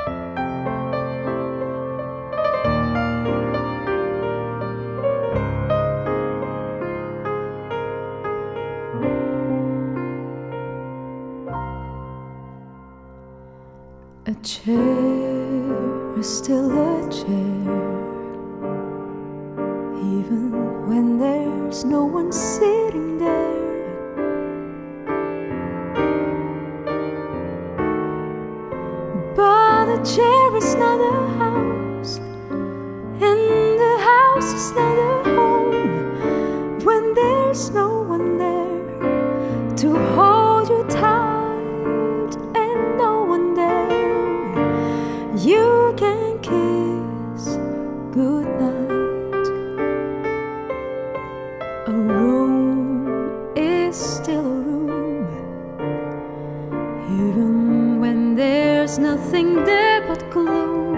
A chair is still a chair, even when there's no one sitting there. But a chair is not a house, and the house is not a home when there's no one there to hold you tight and no one there you can kiss goodnight. A room is still a room, even when there's nothing there but gloom.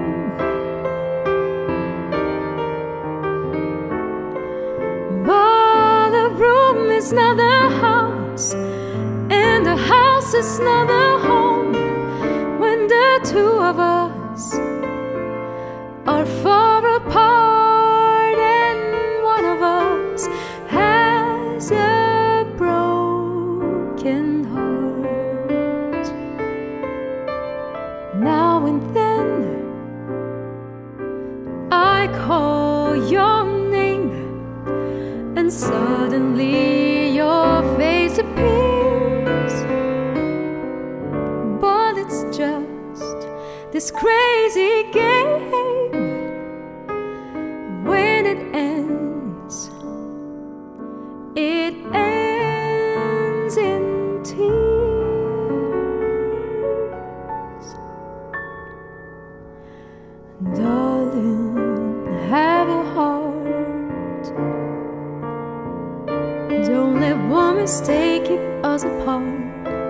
But a room is not a house, and a house is not a home when the two of us are far apart, and one of us has a broken heart. Now and then I call your name, and suddenly your face appears. But it's just this crazy game. When it ends, it ends in tears. Darling, have a heart. Don't let one mistake keep us apart.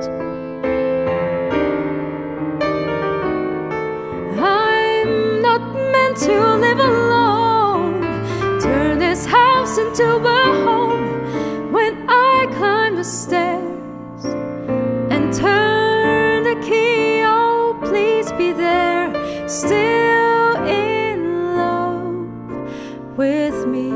To live alone, turn this house into a home. When I climb the stairs and turn the key, oh please be there, still in love with me.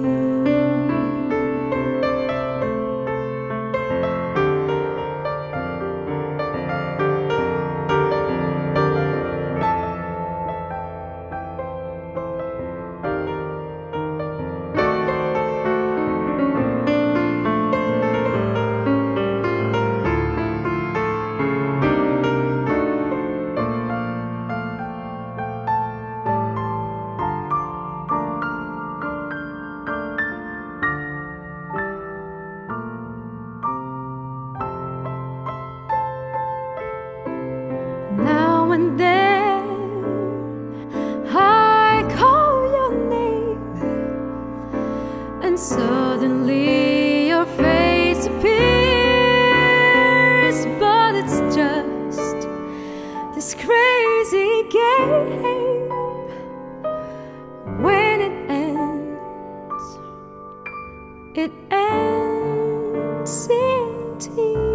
Now and then I call your name, and suddenly your face appears. But it's just this crazy game. When it ends, it ends in tears.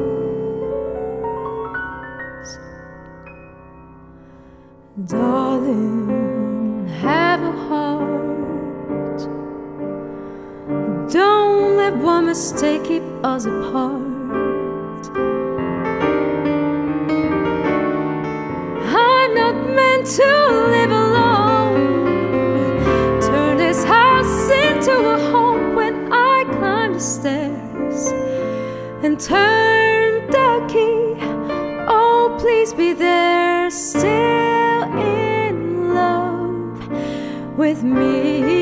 Darling, have a heart. Don't let one mistake keep us apart. I'm not meant to live alone. Turn this house into a home. When I climb the stairs and turn the key, oh please be there, still in love with me.